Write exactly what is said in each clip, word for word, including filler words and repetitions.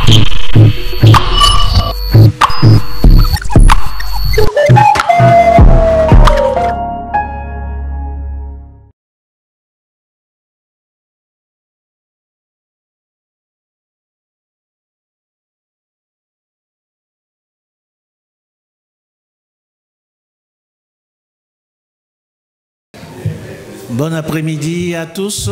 Bon après-midi à tous.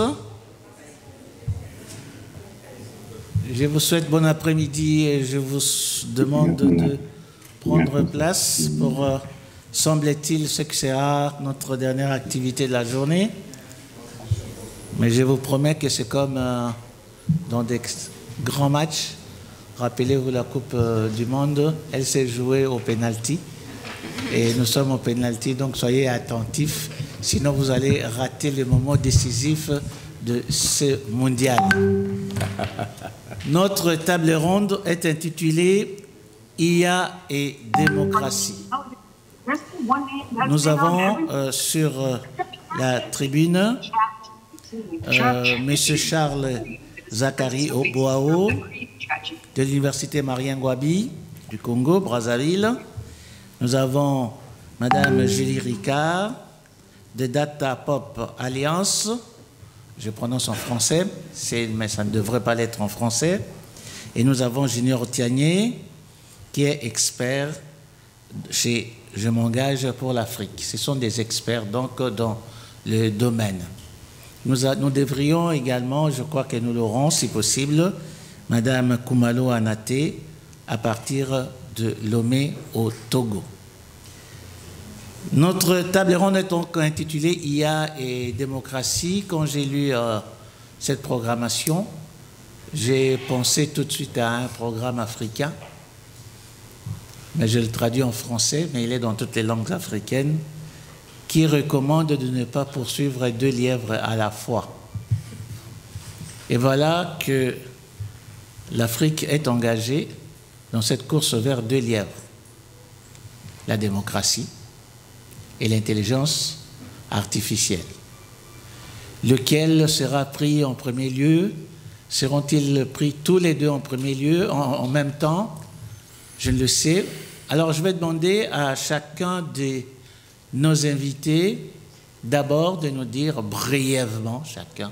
Je vous souhaite bon après-midi et je vous demande de prendre place pour, euh, semble-t-il, ce que sera notre dernière activité de la journée. Mais je vous promets que c'est comme euh, dans des grands matchs. Rappelez-vous la Coupe euh, du Monde, elle s'est jouée au pénalty. Et nous sommes au pénalty, donc soyez attentifs. Sinon, vous allez rater le moment décisif de ce mondial. Notre table ronde est intitulée « I A et démocratie ». Nous avons euh, sur euh, la tribune euh, M. Charles Zakari Boao de l'Université Marien Ngouabi du Congo, Brazzaville. Nous avons Mme Julie Ricard de Data Pop Alliance, je prononce en français, mais ça ne devrait pas l'être en français. Et nous avons Junior Tiagné, qui est expert chez Je m'engage pour l'Afrique. Ce sont des experts donc dans le domaine. Nous, a, nous devrions également, je crois que nous l'aurons si possible, Mme Koumalo Anaté, à partir de Lomé au Togo. Notre table ronde est donc intitulée « I A et démocratie ». Quand j'ai lu euh, cette programmation, j'ai pensé tout de suite à un programme africain, mais je le traduis en français, mais il est dans toutes les langues africaines, qui recommande de ne pas poursuivre deux lièvres à la fois. Et voilà que l'Afrique est engagée dans cette course vers deux lièvres. La démocratie et l'intelligence artificielle. Lequel sera pris en premier lieu? Seront-ils pris tous les deux en premier lieu, en, en même temps? Je ne le sais. Alors je vais demander à chacun de nos invités d'abord de nous dire brièvement, chacun,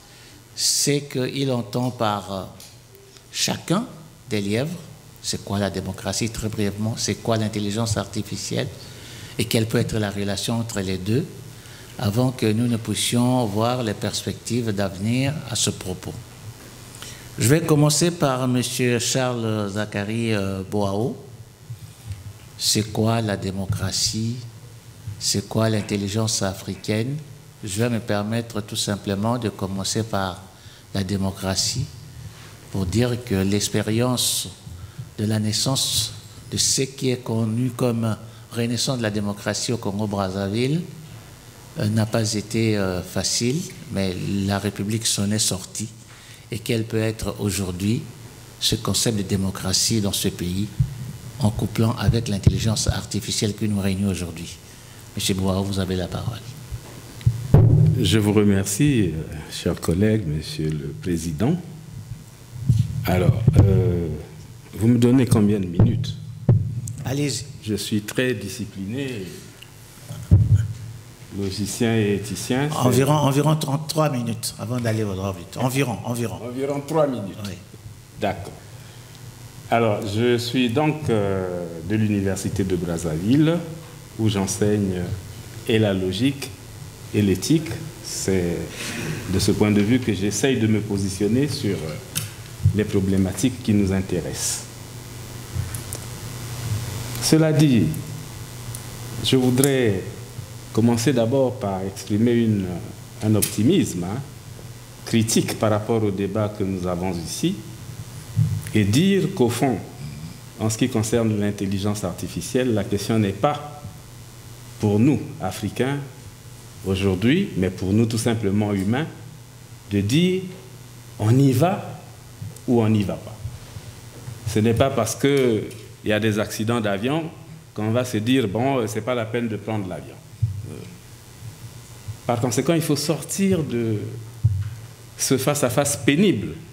ce qu'il entend par euh, chacun des lièvres. C'est quoi la démocratie, très brièvement? C'est quoi l'intelligence artificielle? Et quelle peut être la relation entre les deux, avant que nous ne puissions voir les perspectives d'avenir à ce propos. Je vais commencer par M. Charles Zakari Boao. C'est quoi la démocratie? C'est quoi l'intelligence africaine? Je vais me permettre tout simplement de commencer par la démocratie, pour dire que l'expérience de la naissance de ce qui est connu comme renaissance de la démocratie au Congo-Brazzaville euh, n'a pas été euh, facile, mais la République s'en est sortie et quel peut être aujourd'hui ce concept de démocratie dans ce pays en couplant avec l'intelligence artificielle que nous réunit aujourd'hui. Monsieur Boao, vous avez la parole. Je vous remercie, euh, chers collègues, Monsieur le Président. Alors, euh, vous me donnez combien de minutes? Allez-y. Je suis très discipliné, logicien et éthicien. Environ, environ trente-trois minutes avant d'aller au droit vite. Environ, environ. Environ trois minutes. Oui. D'accord. Alors, je suis donc euh, de l'Université de Brazzaville, où j'enseigne et la logique et l'éthique. C'est de ce point de vue que j'essaye de me positionner sur les problématiques qui nous intéressent. Cela dit, je voudrais commencer d'abord par exprimer une, un optimisme hein, critique par rapport au débat que nous avons ici et dire qu'au fond, en ce qui concerne l'intelligence artificielle, la question n'est pas pour nous, Africains, aujourd'hui, mais pour nous tout simplement humains, de dire on y va ou on n'y va pas. Ce n'est pas parce que il y a des accidents d'avion qu'on va se dire, bon, ce n'est pas la peine de prendre l'avion. Par conséquent, il faut sortir de ce face-à-face pénible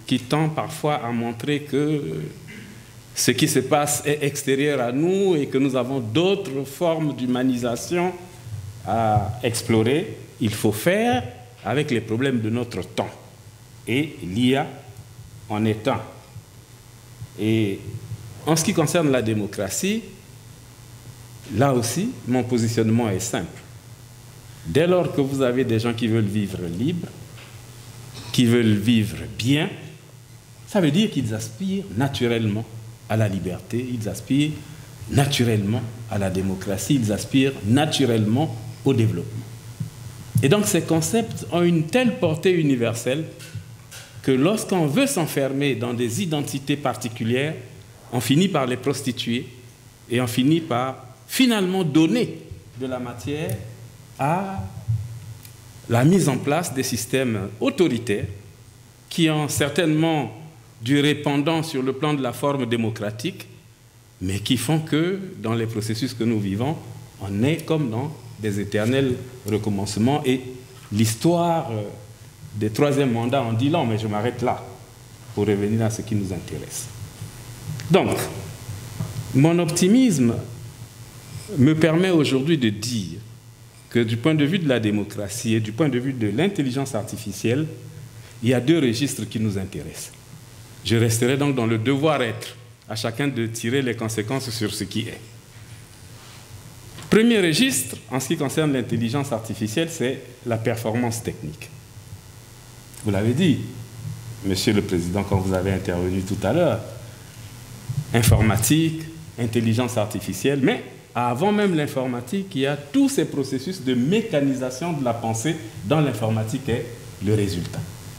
qui tend parfois à montrer que ce qui se passe est extérieur à nous et que nous avons d'autres formes d'humanisation à explorer. Il faut faire avec les problèmes de notre temps. Et l'I A en est un. Et en ce qui concerne la démocratie, là aussi, mon positionnement est simple. Dès lors que vous avez des gens qui veulent vivre libres, qui veulent vivre bien, ça veut dire qu'ils aspirent naturellement à la liberté, ils aspirent naturellement à la démocratie, ils aspirent naturellement au développement. Et donc ces concepts ont une telle portée universelle que lorsqu'on veut s'enfermer dans des identités particulières, on finit par les prostituer et on finit par finalement donner de la matière à la mise en place des systèmes autoritaires qui ont certainement du répondant sur le plan de la forme démocratique, mais qui font que dans les processus que nous vivons, on est comme dans des éternels recommencements et l'histoire des troisièmes mandats en dit long, mais je m'arrête là pour revenir à ce qui nous intéresse. Donc, mon optimisme me permet aujourd'hui de dire que du point de vue de la démocratie et du point de vue de l'intelligence artificielle, il y a deux registres qui nous intéressent. Je resterai donc dans le devoir-être, à chacun de tirer les conséquences sur ce qui est. Premier registre, en ce qui concerne l'intelligence artificielle, c'est la performance technique. Vous l'avez dit, Monsieur le Président, quand vous avez intervenu tout à l'heure, informatique, intelligence artificielle, mais avant même l'informatique, il y a tous ces processus de mécanisation de la pensée dont l'informatique est le résultat.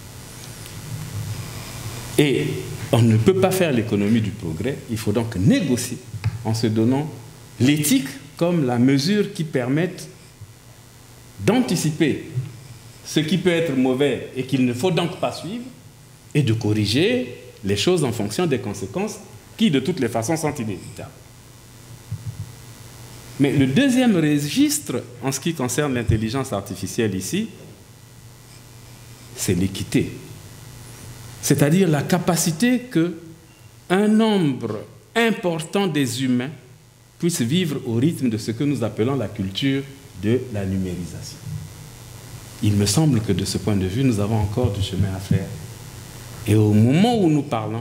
Et on ne peut pas faire l'économie du progrès, il faut donc négocier en se donnant l'éthique comme la mesure qui permette d'anticiper ce qui peut être mauvais et qu'il ne faut donc pas suivre, et de corriger les choses en fonction des conséquences qui, de toutes les façons, sont inévitables. Mais le deuxième registre, en ce qui concerne l'intelligence artificielle ici, c'est l'équité. C'est-à-dire la capacité qu'un nombre important des humains puissent vivre au rythme de ce que nous appelons la culture de la numérisation. Il me semble que de ce point de vue, nous avons encore du chemin à faire. Et au moment où nous parlons,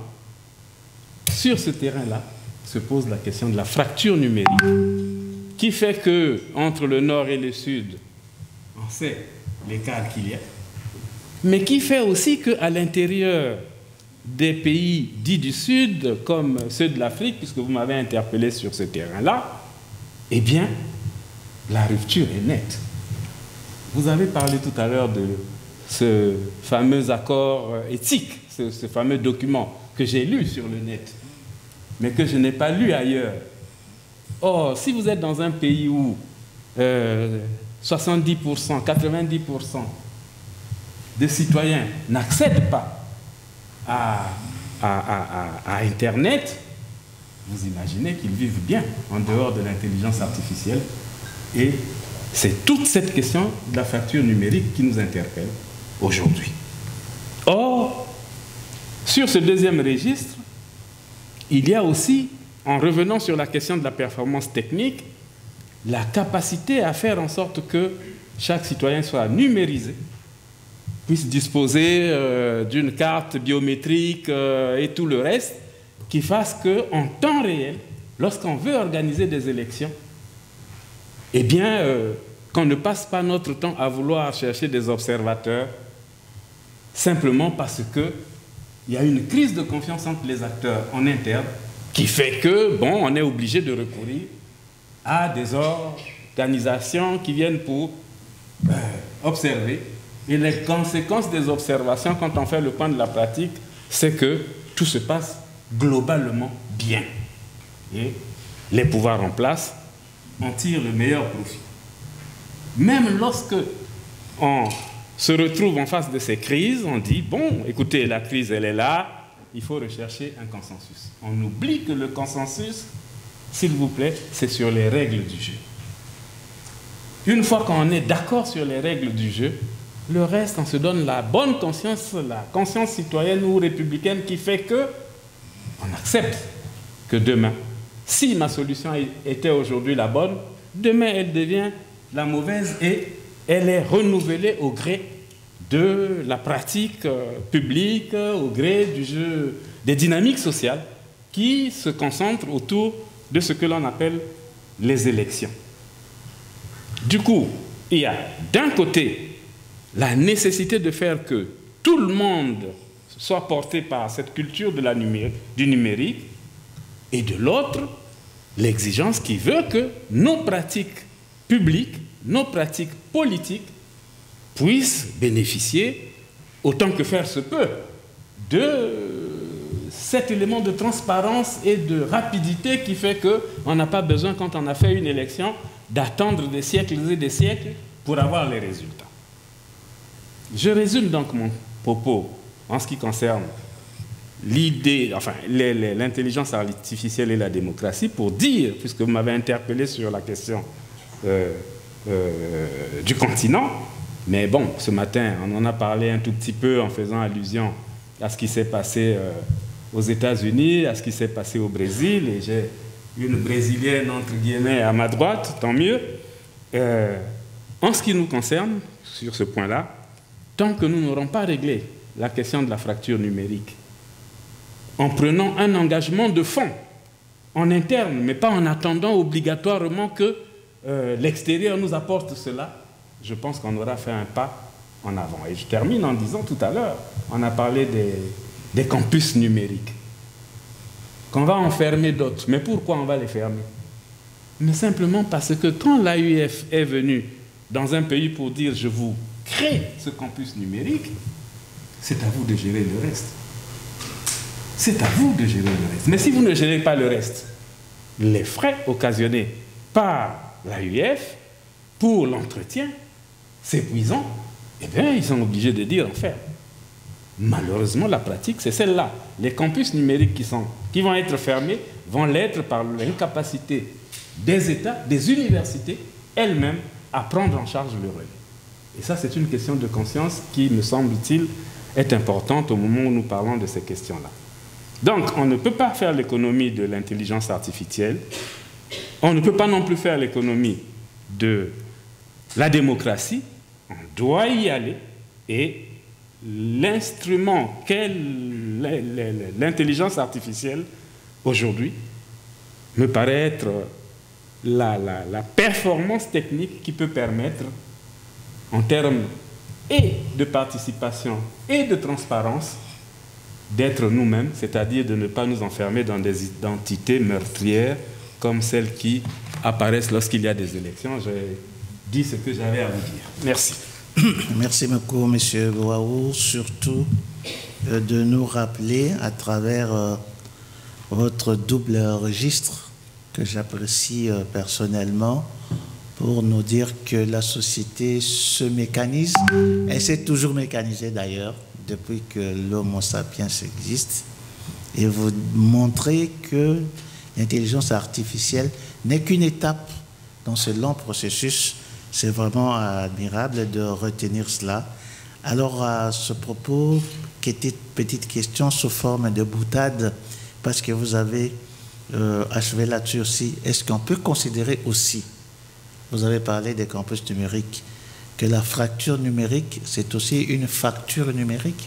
sur ce terrain-là, se pose la question de la fracture numérique, qui fait que entre le nord et le sud, on sait l'écart qu'il y a, mais qui fait aussi qu'à l'intérieur des pays dits du Sud, comme ceux de l'Afrique, puisque vous m'avez interpellé sur ce terrain-là, eh bien, la rupture est nette. Vous avez parlé tout à l'heure de ce fameux accord éthique, ce, ce fameux document que j'ai lu sur le net, mais que je n'ai pas lu ailleurs. Or, si vous êtes dans un pays où euh, soixante-dix pour cent, quatre-vingt-dix pour cent des citoyens n'accèdent pas à, à, à, à Internet, vous imaginez qu'ils vivent bien en dehors de l'intelligence artificielle. Et c'est toute cette question de la fracture numérique qui nous interpelle aujourd'hui. Or, sur ce deuxième registre, il y a aussi, en revenant sur la question de la performance technique, la capacité à faire en sorte que chaque citoyen soit numérisé, puisse disposer euh, d'une carte biométrique euh, et tout le reste, qui fasse qu'en temps réel, lorsqu'on veut organiser des élections, eh bien, euh, qu'on ne passe pas notre temps à vouloir chercher des observateurs simplement parce qu'il y a une crise de confiance entre les acteurs en interne qui fait que, bon, on est obligé de recourir à des organisations qui viennent pour euh, observer. Et les conséquences des observations, quand on fait le point de la pratique, c'est que tout se passe globalement bien. Et les pouvoirs en place en tirent le meilleur profit. Même lorsque on se retrouve en face de ces crises, on dit, bon, écoutez, la crise, elle est là, il faut rechercher un consensus. On oublie que le consensus, s'il vous plaît, c'est sur les règles du jeu. Une fois qu'on est d'accord sur les règles du jeu, Le reste, on se donne la bonne conscience, la conscience citoyenne ou républicaine qui fait que on accepte que demain, si ma solution était aujourd'hui la bonne, demain elle devient la mauvaise et elle est renouvelée au gré de la pratique publique, au gré du jeu, des dynamiques sociales qui se concentrent autour de ce que l'on appelle les élections. Du coup, il y a d'un côté la nécessité de faire que tout le monde soit porté par cette culture de la numé- du numérique, et de l'autre, l'exigence qui veut que nos pratiques publiques, nos pratiques politiques puissent bénéficier, autant que faire se peut, de cet élément de transparence et de rapidité qui fait qu'on n'a pas besoin, quand on a fait une élection, d'attendre des siècles et des siècles pour avoir les résultats. Je résume donc mon propos en ce qui concerne l'idée, enfin, l'intelligence artificielle et la démocratie, pour dire, puisque vous m'avez interpellé sur la question euh, euh, du continent, mais bon, ce matin, on en a parlé un tout petit peu en faisant allusion à ce qui s'est passé euh, aux États-Unis, à ce qui s'est passé au Brésil, et j'ai une Brésilienne, entre guillemets, à ma droite, tant mieux. Euh, en ce qui nous concerne, sur ce point-là, tant que nous n'aurons pas réglé la question de la fracture numérique, en prenant un engagement de fond, en interne, mais pas en attendant obligatoirement que euh, l'extérieur nous apporte cela, je pense qu'on aura fait un pas en avant. Et je termine en disant tout à l'heure, on a parlé des, des campus numériques, qu'on va en fermer d'autres. Mais pourquoi on va les fermer? Mais simplement parce que quand l'A U F est venu dans un pays pour dire « je vous crée ce campus numérique », c'est à vous de gérer le reste. C'est à vous de gérer le reste. Mais si vous ne gérez pas le reste, les frais occasionnés par l'A U F pour l'entretien s'épuisant, eh bien, ils sont obligés de dire en fait. Malheureusement, la pratique, c'est celle-là. Les campus numériques qui, sont, qui vont être fermés vont l'être par l'incapacité des États, des universités elles-mêmes à prendre en charge le relais. Et ça, c'est une question de conscience qui, me semble-t-il, est importante au moment où nous parlons de ces questions-là. Donc, on ne peut pas faire l'économie de l'intelligence artificielle, on ne peut pas non plus faire l'économie de la démocratie, on doit y aller, et l'instrument qu'est l'intelligence artificielle aujourd'hui me paraît être la, la, la performance technique qui peut permettre, en termes et de participation et de transparence, d'être nous-mêmes, c'est-à-dire de ne pas nous enfermer dans des identités meurtrières comme celles qui apparaissent lorsqu'il y a des élections. J'ai dit ce que j'avais à vous dire. Merci. Merci beaucoup, M. Boaou, surtout euh, de nous rappeler à travers euh, votre double registre que j'apprécie euh, personnellement, pour nous dire que la société se mécanise. Elle s'est toujours mécanisée d'ailleurs, depuis que l'homo sapiens existe, et vous montrez que l'intelligence artificielle n'est qu'une étape dans ce long processus. C'est vraiment admirable de retenir cela. Alors, à ce propos, petite question sous forme de boutade, parce que vous avez euh, achevé là-dessus aussi. Est-ce qu'on peut considérer aussi, vous avez parlé des campus numériques, que la fracture numérique, c'est aussi une fracture numérique?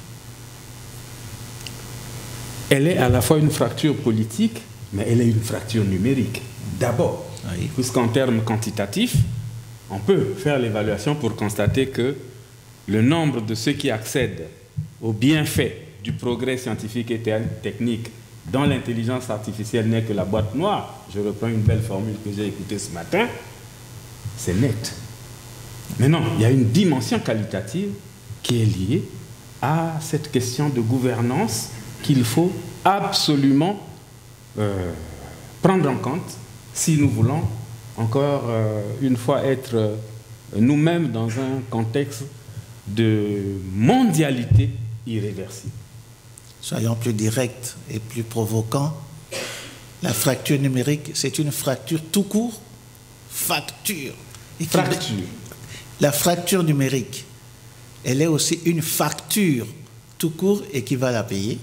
Elle est à la fois une fracture politique, mais elle est une fracture numérique. D'abord, oui. Puisqu'en termes quantitatifs, on peut faire l'évaluation pour constater que le nombre de ceux qui accèdent aux bienfaits du progrès scientifique et technique dont l'intelligence artificielle n'est que la boîte noire, je reprends une belle formule que j'ai écoutée ce matin, c'est net. Mais non, il y a une dimension qualitative qui est liée à cette question de gouvernance qu'il faut absolument euh, prendre en compte si nous voulons encore euh, une fois être euh, nous-mêmes dans un contexte de mondialité irréversible. Soyons plus directs et plus provocants. La fracture numérique, c'est une fracture tout court. Fracture. Fracture. La fracture numérique, elle est aussi une facture tout court et qui va la payer.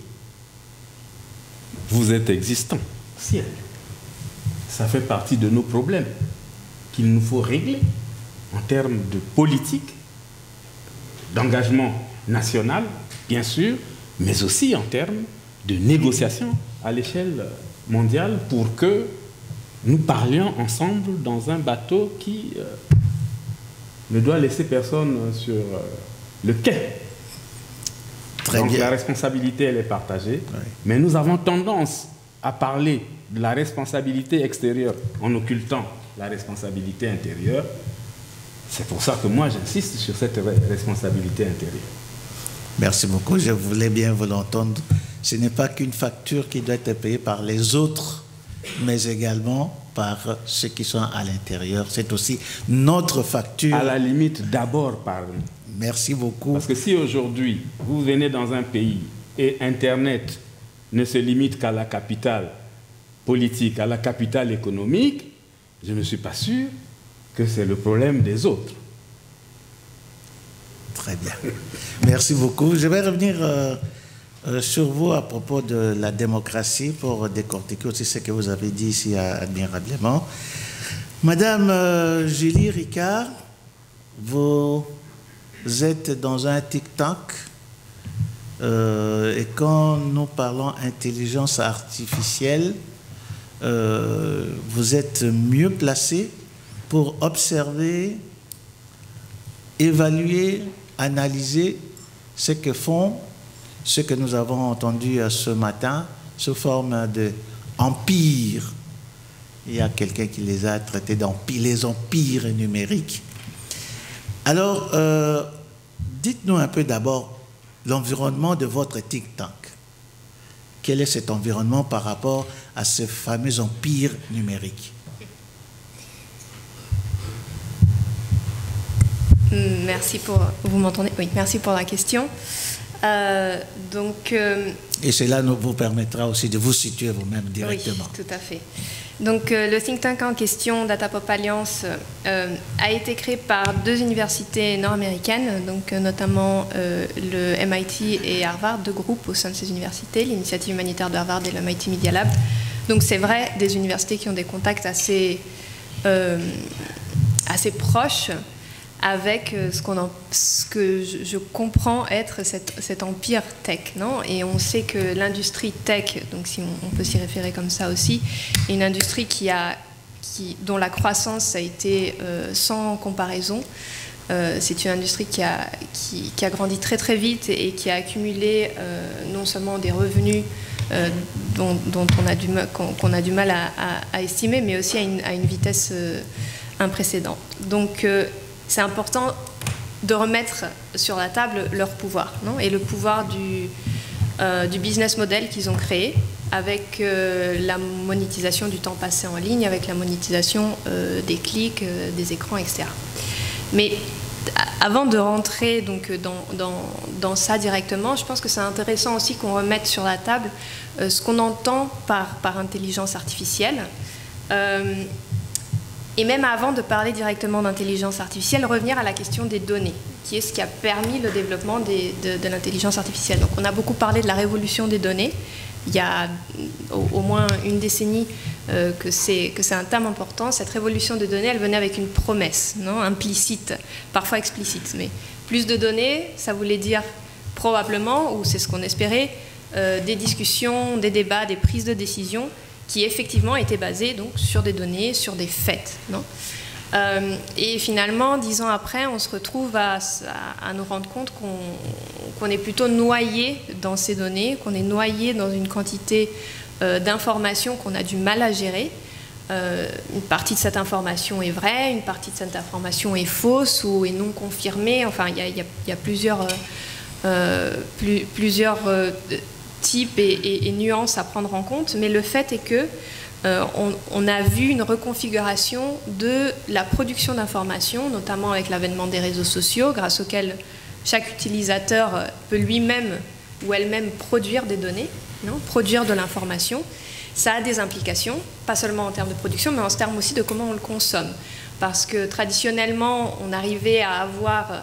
Vous êtes existant, ciel. Ça fait partie de nos problèmes qu'il nous faut régler en termes de politique, d'engagement national, bien sûr, mais aussi en termes de négociation à l'échelle mondiale pour que nous parlions ensemble dans un bateau qui euh, ne doit laisser personne sur euh, le quai. Très Donc bien. la responsabilité, elle est partagée, Oui. mais nous avons tendance à parler de la responsabilité extérieure en occultant la responsabilité intérieure. C'est pour ça que moi, j'insiste sur cette responsabilité intérieure. Merci beaucoup, je voulais bien vous l'entendre. Ce n'est pas qu'une facture qui doit être payée par les autres, mais également par ceux qui sont à l'intérieur. C'est aussi notre facture. À la limite, d'abord par nous. Merci beaucoup. Parce que si aujourd'hui, vous venez dans un pays et Internet ne se limite qu'à la capitale politique, à la capitale économique, je ne suis pas sûr que c'est le problème des autres. Très bien. Merci beaucoup. Je vais revenir euh, euh, sur vous à propos de la démocratie pour décortiquer aussi ce que vous avez dit ici admirablement. Madame euh, Julie Ricard, vous êtes dans un TikTok euh, et quand nous parlons intelligence artificielle, euh, vous êtes mieux placé pour observer, évaluer, analyser ce que font, ce que nous avons entendu ce matin sous forme d'empire. Il y a quelqu'un qui les a traités d'empire, les empires numériques. Alors, euh, dites-nous un peu d'abord l'environnement de votre TikTok. Quel est cet environnement par rapport à ce fameux empire numérique? Merci pour... Vous m'entendez? Oui, merci pour la question. Euh, donc... Euh, Et cela nous vous permettra aussi de vous situer vous-même directement. Oui, tout à fait. Donc, euh, le think tank en question, Datapop Alliance, euh, a été créé par deux universités nord-américaines, donc euh, notamment euh, le M I T et Harvard, deux groupes au sein de ces universités, l'initiative humanitaire de Harvard et le M I T Media Lab. Donc, c'est vrai, des universités qui ont des contacts assez, euh, assez proches avec ce, qu'on en, ce que je, je comprends être cet, cet empire tech, non? Et on sait que l'industrie tech, donc si on, on peut s'y référer comme ça aussi, est une industrie qui a, qui, dont la croissance a été euh, sans comparaison. Euh, c'est une industrie qui a, qui, qui a grandi très très vite et, et qui a accumulé euh, non seulement des revenus euh, dont, dont on a du, qu'on, qu'on a du mal à, à, à estimer, mais aussi à une, à une vitesse euh, imprécédente. Donc, euh, c'est important de remettre sur la table leur pouvoir, non? Et le pouvoir du, euh, du business model qu'ils ont créé avec euh, la monétisation du temps passé en ligne, avec la monétisation euh, des clics, euh, des écrans, et cetera. Mais avant de rentrer donc, dans, dans, dans ça directement, je pense que c'est intéressant aussi qu'on remette sur la table euh, ce qu'on entend par, par intelligence artificielle. Euh, Et même avant de parler directement d'intelligence artificielle, revenir à la question des données, qui est ce qui a permis le développement des, de, de l'intelligence artificielle. Donc on a beaucoup parlé de la révolution des données. Il y a au, au moins une décennie euh, que c'est que c'est un terme important. Cette révolution des données, elle venait avec une promesse, non, implicite, parfois explicite. Mais plus de données, ça voulait dire probablement, ou c'est ce qu'on espérait, euh, des discussions, des débats, des prises de décision qui effectivement étaient basés donc, sur des données, sur des faits. Non euh, et finalement, dix ans après, on se retrouve à, à, à nous rendre compte qu'on qu'on est plutôt noyé dans ces données, qu'on est noyé dans une quantité euh, d'informations qu'on a du mal à gérer. Euh, une partie de cette information est vraie, une partie de cette information est fausse ou est non confirmée. Enfin, il y a, y a, y a plusieurs... Euh, euh, plus, plusieurs euh, types et, et, et nuances à prendre en compte, mais le fait est que euh, on, on a vu une reconfiguration de la production d'informations, notamment avec l'avènement des réseaux sociaux, grâce auxquels chaque utilisateur peut lui-même ou elle-même produire des données, non, produire de l'information. Ça a des implications, pas seulement en termes de production, mais en termes aussi de comment on le consomme. Parce que traditionnellement, on arrivait à avoir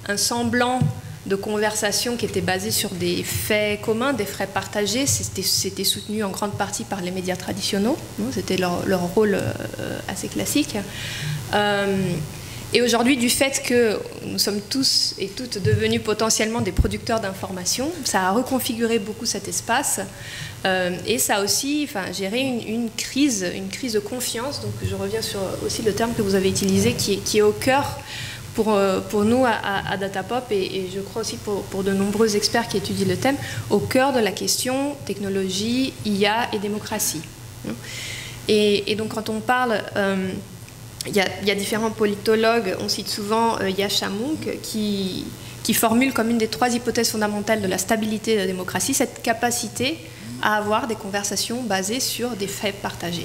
un semblant de conversation qui était basée sur des faits communs, des faits partagés. C'était soutenu en grande partie par les médias traditionnels. C'était leur, leur rôle euh, assez classique. Euh, et aujourd'hui, du fait que nous sommes tous et toutes devenus potentiellement des producteurs d'informations, ça a reconfiguré beaucoup cet espace. Euh, et ça a aussi enfin, géré une, une crise, une crise de confiance. Donc je reviens sur aussi le terme que vous avez utilisé, qui est, qui est au cœur pour, pour nous à, à Datapop, et, et je crois aussi pour, pour de nombreux experts qui étudient le thème, au cœur de la question technologie, I A et démocratie. Et, et donc quand on parle, euh, il y a, il y a différents politologues, on cite souvent euh, Yascha Mounk, qui, qui formule comme une des trois hypothèses fondamentales de la stabilité de la démocratie cette capacité à avoir des conversations basées sur des faits partagés.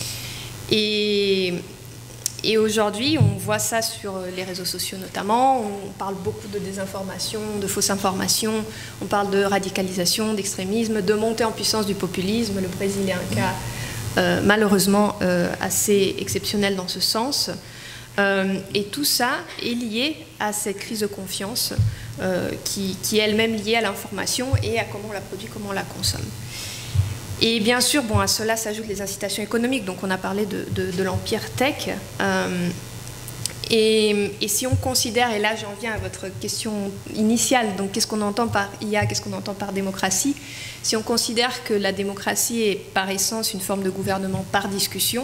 Et, et aujourd'hui, on voit ça sur les réseaux sociaux notamment, on parle beaucoup de désinformation, de fausses informations, on parle de radicalisation, d'extrémisme, de montée en puissance du populisme. Le Brésil est un cas euh, malheureusement euh, assez exceptionnel dans ce sens. Euh, et tout ça est lié à cette crise de confiance euh, qui, qui est elle-même liée à l'information et à comment on la produit, comment on la consomme. Et bien sûr, bon, à cela s'ajoutent les incitations économiques. Donc on a parlé de, de, de l'empire tech. Euh, et, et si on considère, et là j'en viens à votre question initiale, donc qu'est-ce qu'on entend par I A, qu'est-ce qu'on entend par démocratie? Si on considère que la démocratie est par essence une forme de gouvernement par discussion,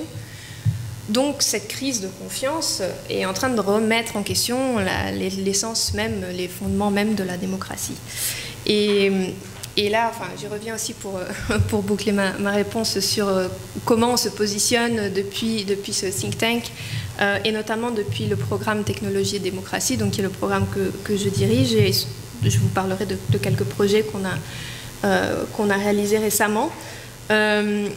donc cette crise de confiance est en train de remettre en question l'essence même, les fondements même de la démocratie. Et... Et là, enfin, j'y reviens aussi pour, pour boucler ma, ma réponse sur comment on se positionne depuis, depuis ce think tank, euh, et notamment depuis le programme Technologie et Démocratie, donc qui est le programme que, que je dirige, et je vous parlerai de, de quelques projets qu'on a, euh, qu'on a réalisés récemment. Euh,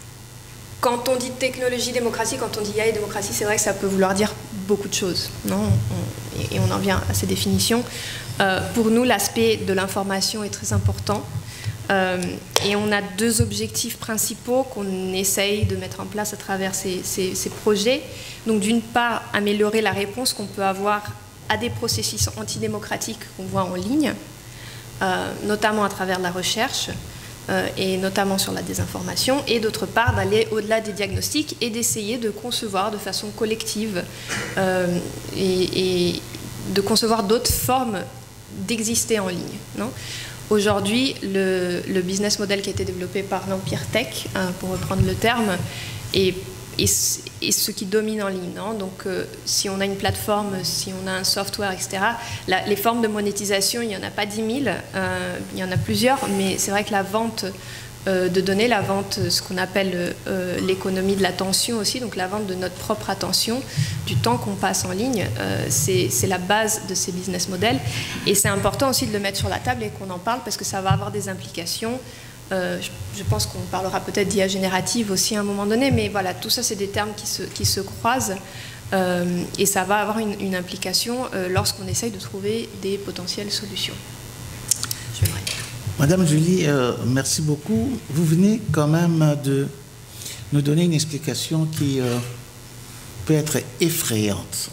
quand on dit technologie, démocratie, quand on dit I A et démocratie, c'est vrai que ça peut vouloir dire beaucoup de choses, non on, et, et on en vient à ces définitions. Euh, pour nous, l'aspect de l'information est très important, euh, et on a deux objectifs principaux qu'on essaye de mettre en place à travers ces, ces, ces projets. Donc d'une part, améliorer la réponse qu'on peut avoir à des processus antidémocratiques qu'on voit en ligne, euh, notamment à travers la recherche, euh, et notamment sur la désinformation, et d'autre part, d'aller au-delà des diagnostics et d'essayer de concevoir de façon collective euh, et, et de concevoir d'autres formes d'exister en ligne. Aujourd'hui, le, le business model qui a été développé par l'Empire Tech, hein, pour reprendre le terme, est, est, est ce qui domine en ligne. Non Donc, euh, si on a une plateforme, si on a un software, et cetera, la, les formes de monétisation, il n'y en a pas dix mille, euh, il y en a plusieurs, mais c'est vrai que la vente euh, de données, la vente, ce qu'on appelle euh, l'économie de l'attention aussi, donc la vente de notre propre attention, du temps qu'on passe en ligne, euh, c'est la base de ces business models. Et c'est important aussi de le mettre sur la table et qu'on en parle parce que ça va avoir des implications. Euh, je, je pense qu'on parlera peut-être d'I A générative aussi à un moment donné, mais voilà, tout ça, c'est des termes qui se, qui se croisent, euh, et ça va avoir une, une implication euh, lorsqu'on essaye de trouver des potentielles solutions. Je vais m'arrêter. Madame Julie, euh, merci beaucoup. Vous venez quand même de nous donner une explication qui euh, peut être effrayante.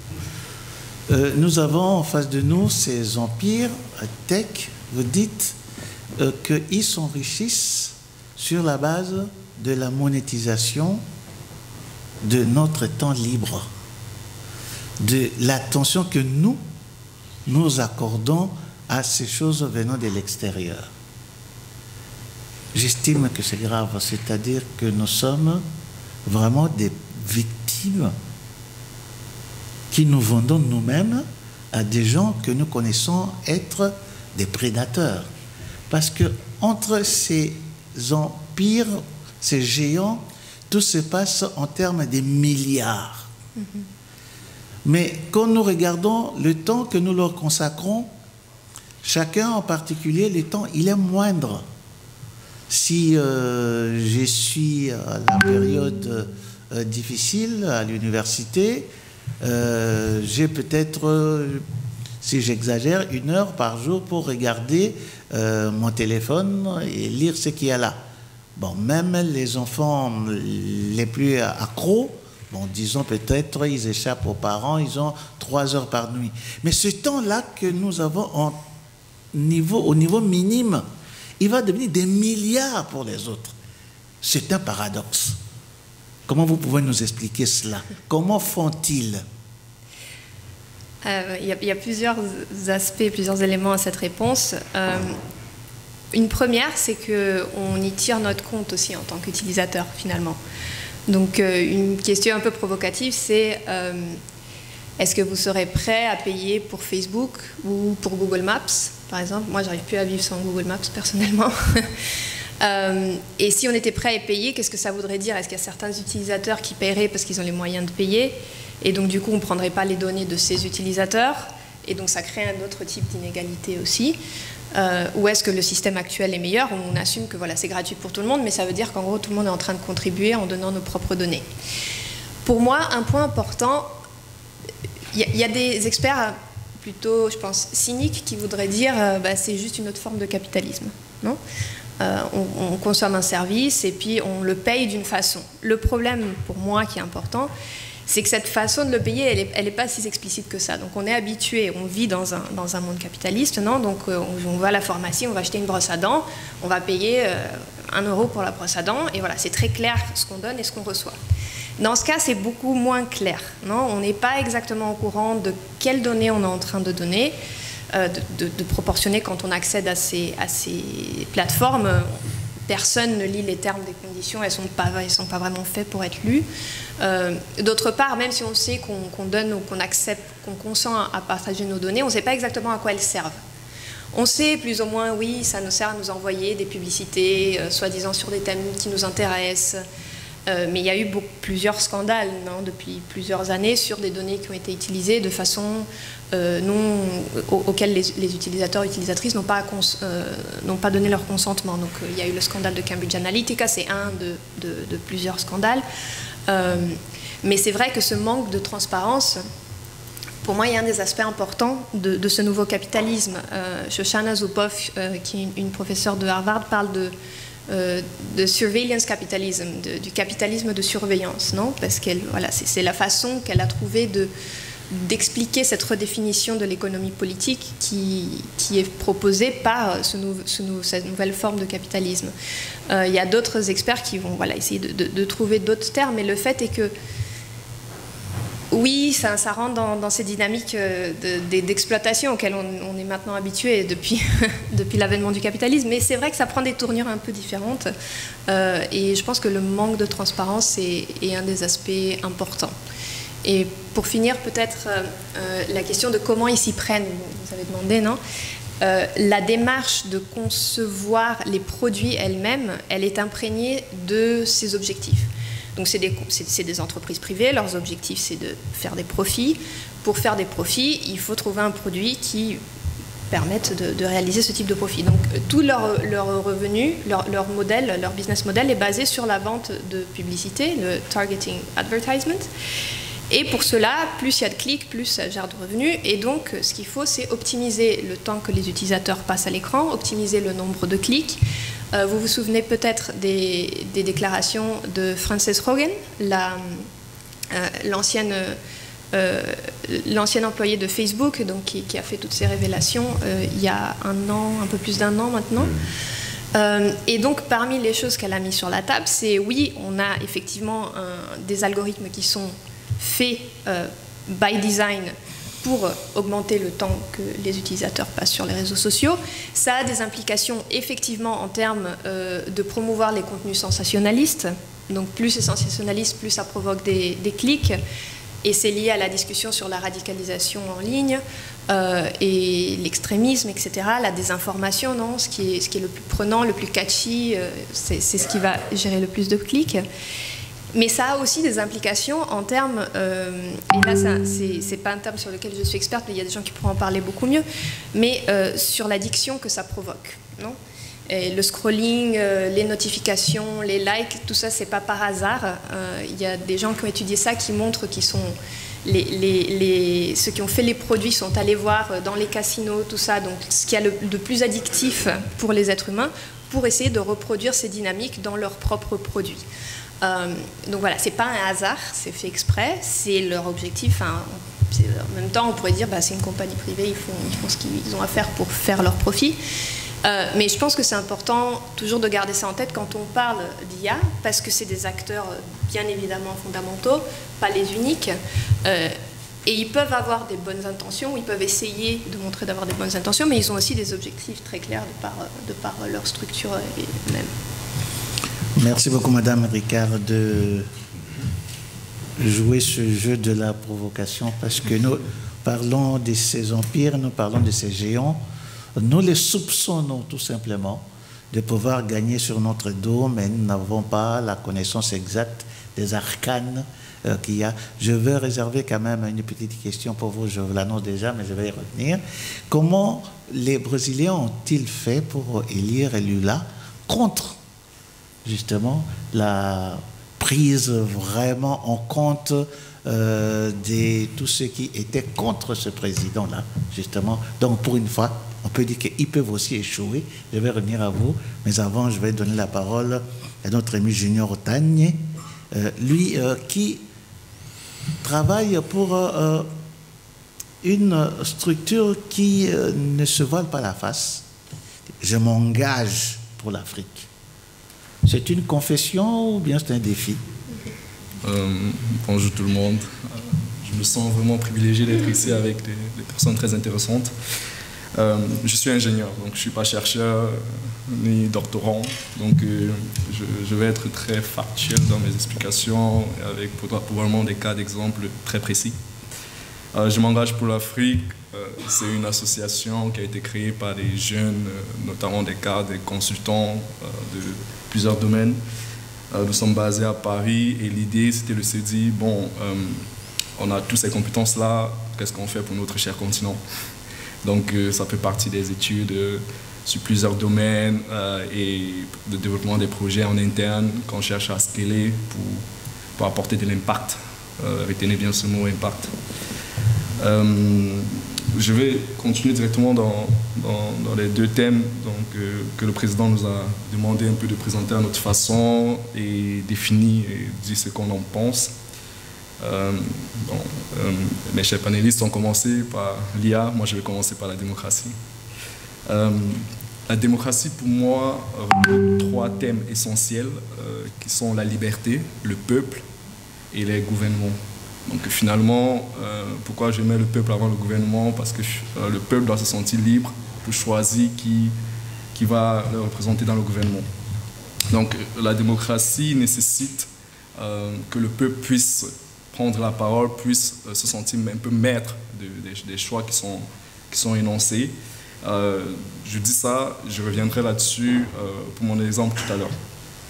Euh, nous avons en face de nous ces empires tech. Vous dites euh, qu'ils s'enrichissent sur la base de la monétisation de notre temps libre, de l'attention que nous, nous accordons à ces choses venant de l'extérieur. J'estime que c'est grave, c'est-à-dire que nous sommes vraiment des victimes qui nous vendons nous-mêmes à des gens que nous connaissons être des prédateurs. Parce que entre ces empires, ces géants, tout se passe en termes de milliards. Mm-hmm. Mais quand nous regardons le temps que nous leur consacrons, chacun en particulier, le temps, il est moindre. Si euh, je suis à la période euh, difficile à l'université, euh, j'ai peut-être, euh, si j'exagère, une heure par jour pour regarder euh, mon téléphone et lire ce qu'il y a là. Bon, même les enfants les plus accros Bon, disons peut-être, ils échappent aux parents, ils ont trois heures par nuit. Mais ce temps-là que nous avons en niveau, au niveau minime, il va devenir des milliards pour les autres. C'est un paradoxe. Comment vous pouvez nous expliquer cela? Comment font-ils? Euh, il y a, il y a plusieurs aspects, plusieurs éléments à cette réponse. Euh, une première, c'est qu'on y tire notre compte aussi en tant qu'utilisateur, finalement. Donc, euh, une question un peu provocative, c'est euh, est-ce que vous serez prêt à payer pour Facebook ou pour Google Maps, par exemple? Moi, j'arrive plus à vivre sans Google Maps, personnellement. euh, et si on était prêt à y payer, qu'est-ce que ça voudrait dire? Est-ce qu'il y a certains utilisateurs qui paieraient parce qu'ils ont les moyens de payer? Et donc, du coup, on ne prendrait pas les données de ces utilisateurs. Et donc, ça crée un autre type d'inégalité aussi. Euh, ou est-ce que le système actuel est meilleur? On assume que voilà, c'est gratuit pour tout le monde, mais ça veut dire qu'en gros, tout le monde est en train de contribuer en donnant nos propres données. Pour moi, un point important, il y, y a des experts plutôt, je pense, cyniques qui voudraient dire euh, bah, c'est juste une autre forme de capitalisme. Non euh, on, on consomme un service et puis on le paye d'une façon. Le problème, pour moi, qui est important, c'est que cette façon de le payer, elle n'est elle est pas si explicite que ça. Donc on est habitué, on vit dans un, dans un monde capitaliste, non? Donc euh, on, on va à la pharmacie, on va acheter une brosse à dents, on va payer euh, un euro pour la brosse à dents, et voilà, c'est très clair ce qu'on donne et ce qu'on reçoit. Dans ce cas, c'est beaucoup moins clair, non? On n'est pas exactement au courant de quelles données on est en train de donner, euh, de, de, de proportionner quand on accède à ces, à ces plateformes. Personne ne lit les termes des conditions, elles ne sont, sont pas vraiment faites pour être lues. Euh, D'autre part, même si on sait qu'on qu'on donne ou qu'on accepte, qu'on consent à partager nos données, on ne sait pas exactement à quoi elles servent. On sait plus ou moins, oui, ça nous sert à nous envoyer des publicités, euh, soi-disant sur des thèmes qui nous intéressent. Euh, mais il y a eu beaucoup, plusieurs scandales non, depuis plusieurs années sur des données qui ont été utilisées de façon euh, non, au, auxquelles les, les utilisateurs et utilisatrices n'ont pas, euh, n'ont pas donné leur consentement. Donc euh, il y a eu le scandale de Cambridge Analytica, c'est un de, de, de plusieurs scandales. Euh, mais c'est vrai que ce manque de transparence, pour moi, il y a un des aspects importants de, de ce nouveau capitalisme. Euh, Shoshana Zuboff, euh, qui est une, une professeure de Harvard, parle de Euh, de surveillance capitalism, de, du capitalisme de surveillance, non? Parce qu'elle, voilà, c'est la façon qu'elle a trouvé de d'expliquer cette redéfinition de l'économie politique qui, qui est proposée par ce nou, ce nou, cette nouvelle forme de capitalisme. Euh, il y a d'autres experts qui vont voilà, essayer de, de, de trouver d'autres termes, mais le fait est que oui, ça, ça rentre dans, dans ces dynamiques d'exploitation de, de, auxquelles on, on est maintenant habitué depuis, depuis l'avènement du capitalisme, mais c'est vrai que ça prend des tournures un peu différentes euh, et je pense que le manque de transparence est, est un des aspects importants. Et pour finir, peut-être euh, la question de comment ils s'y prennent, vous avez demandé, non? Euh, la démarche de concevoir les produits elles-mêmes, elle est imprégnée de ces objectifs. Donc c'est des, des entreprises privées, leurs objectifs c'est de faire des profits. Pour faire des profits, il faut trouver un produit qui permette de, de réaliser ce type de profit. Donc tout leur, leur revenu, leur, leur modèle, leur business model est basé sur la vente de publicité, le targeting advertisement. Et pour cela, plus il y a de clics, plus ça gère de revenus. Et donc ce qu'il faut, c'est optimiser le temps que les utilisateurs passent à l'écran, optimiser le nombre de clics. Euh, vous vous souvenez peut-être des, des déclarations de Frances Haugen, l'ancienne euh, euh, l'ancienne employée de Facebook, donc, qui, qui a fait toutes ces révélations euh, il y a un an, un peu plus d'un an maintenant. Euh, et donc parmi les choses qu'elle a mis sur la table, c'est oui, on a effectivement un, des algorithmes qui sont faits euh, by design pour augmenter le temps que les utilisateurs passent sur les réseaux sociaux. Ça a des implications effectivement en termes euh, de promouvoir les contenus sensationnalistes. Donc plus c'est sensationnaliste, plus ça provoque des, des clics. Et c'est lié à la discussion sur la radicalisation en ligne euh, et l'extrémisme, et cetera. La désinformation, non, ce qui est, ce qui est le plus prenant, le plus catchy, euh, c'est ce qui va gérer le plus de clics. Mais ça a aussi des implications en termes, euh, et là c'est pas un terme sur lequel je suis experte, mais il y a des gens qui pourront en parler beaucoup mieux, mais euh, sur l'addiction que ça provoque, non? Et le scrolling, euh, les notifications, les likes, tout ça c'est pas par hasard. Euh, il y a des gens qui ont étudié ça qui montrent qu'ils sont les, les, les, ceux qui ont fait les produits sont allés voir dans les casinos, tout ça, donc ce qu'il y a le, de plus addictif pour les êtres humains, pour essayer de reproduire ces dynamiques dans leurs propres produits. Euh, donc voilà, c'est pas un hasard, c'est fait exprès, c'est leur objectif. Hein, en même temps, on pourrait dire, bah, c'est une compagnie privée, ils font, ils font ce qu'ils ont à faire pour faire leur profit. Euh, mais je pense que c'est important toujours de garder ça en tête quand on parle d'I A, parce que c'est des acteurs bien évidemment fondamentaux, pas les uniques. Euh, et ils peuvent avoir des bonnes intentions, ils peuvent essayer de montrer d'avoir des bonnes intentions, mais ils ont aussi des objectifs très clairs de par, de par leur structure même. Merci beaucoup, Madame Ricard, de jouer ce jeu de la provocation, parce que nous parlons de ces empires, nous parlons de ces géants, nous les soupçonnons tout simplement de pouvoir gagner sur notre dos, mais nous n'avons pas la connaissance exacte des arcanes euh, qu'il y a. Je veux réserver quand même une petite question pour vous, je vous l'annonce déjà, mais je vais y revenir. Comment les Brésiliens ont-ils fait pour élire Lula contre justement la prise vraiment en compte euh, de tous ceux qui étaient contre ce président-là, justement. Donc, pour une fois, on peut dire qu'ils peuvent aussi échouer. Je vais revenir à vous, mais avant, je vais donner la parole à notre ami Junior Otagne, euh, lui euh, qui travaille pour euh, une structure qui euh, ne se voile pas la face. Je m'engage pour l'Afrique. C'est une confession ou bien c'est un défi? euh, Bonjour tout le monde. Je me sens vraiment privilégié d'être ici avec des, des personnes très intéressantes. Euh, je suis ingénieur, donc je ne suis pas chercheur ni doctorant. Donc euh, je, je vais être très factuel dans mes explications avec probablement des cas d'exemple très précis. Euh, je m'engage pour l'Afrique. Euh, c'est une association qui a été créée par des jeunes, euh, notamment des cadres, des consultants euh, de plusieurs domaines. Euh, nous sommes basés à Paris et l'idée c'était de se dire, bon, euh, on a toutes ces compétences-là, qu'est-ce qu'on fait pour notre cher continent? Donc euh, ça fait partie des études euh, sur plusieurs domaines euh, et de développement des projets en interne qu'on cherche à scaler pour, pour apporter de l'impact. Euh, retenez bien ce mot, impact. Euh, je vais continuer directement dans, dans, dans les deux thèmes donc, euh, que le président nous a demandé un peu de présenter à notre façon et définir et dire ce qu'on en pense. Euh, bon, euh, mes chers panélistes ont commencé par l'I A, moi je vais commencer par la démocratie. Euh, la démocratie pour moi regroupe trois thèmes essentiels euh, qui sont la liberté, le peuple et les gouvernements. Donc finalement, euh, pourquoi je mets le peuple avant le gouvernement? Parce que euh, le peuple doit se sentir libre pour choisir qui, qui va le représenter dans le gouvernement. Donc la démocratie nécessite euh, que le peuple puisse prendre la parole, puisse euh, se sentir un peu maître de, de, des choix qui sont, qui sont énoncés. Euh, je dis ça, je reviendrai là-dessus euh, pour mon exemple tout à l'heure.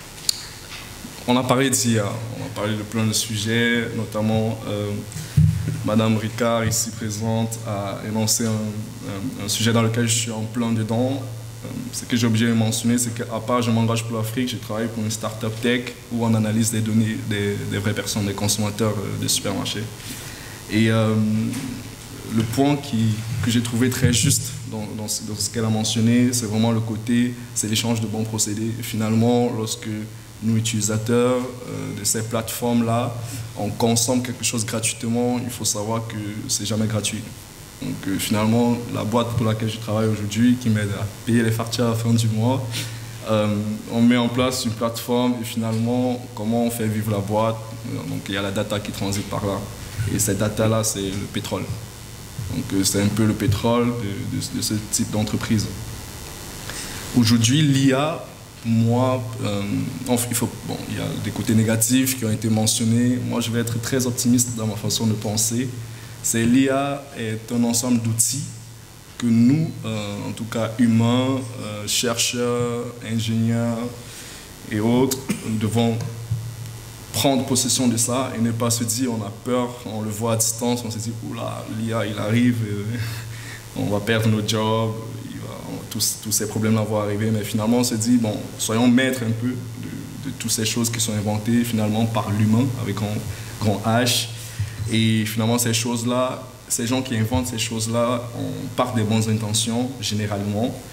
On a parlé d'I A, on a parlé de plein de sujets, notamment euh, Madame Ricard, ici présente, a énoncé un, un, un sujet dans lequel je suis en plein dedans. Euh, ce que j'ai obligé de mentionner, c'est qu'à part je m'engage pour l'Afrique, j'ai travaillé pour une start-up tech où on analyse des données des, des vraies personnes, des consommateurs euh, des supermarchés. Et euh, le point qui, que j'ai trouvé très juste dans, dans, dans ce qu'elle a mentionné, c'est vraiment le côté, c'est l'échange de bons procédés. Et finalement, lorsque nous, utilisateurs euh, de ces plateformes-là, on consomme quelque chose gratuitement, il faut savoir que c'est jamais gratuit. Donc euh, finalement, la boîte pour laquelle je travaille aujourd'hui, qui m'aide à payer les factures à la fin du mois, euh, on met en place une plateforme et finalement, comment on fait vivre la boîte? Donc il y a la data qui transite par là. Et cette data-là, c'est le pétrole. Donc euh, c'est un peu le pétrole de, de, de ce type d'entreprise. Aujourd'hui, l'I A, moi, euh, il, faut, bon, il y a des côtés négatifs qui ont été mentionnés. Moi, je vais être très optimiste dans ma façon de penser. C'est l'I A est un ensemble d'outils que nous, euh, en tout cas humains, euh, chercheurs, ingénieurs et autres, nous devons prendre possession de ça et ne pas se dire on a peur, on le voit à distance, on se dit oula, l'I A il arrive, euh, on va perdre nos jobs. Tous, tous ces problèmes-là vont arriver, mais finalement on se dit, bon, soyons maîtres un peu de, de toutes ces choses qui sont inventées finalement par l'humain, avec un grand H. Et finalement ces choses-là, ces gens qui inventent ces choses-là, on part des bonnes intentions, généralement,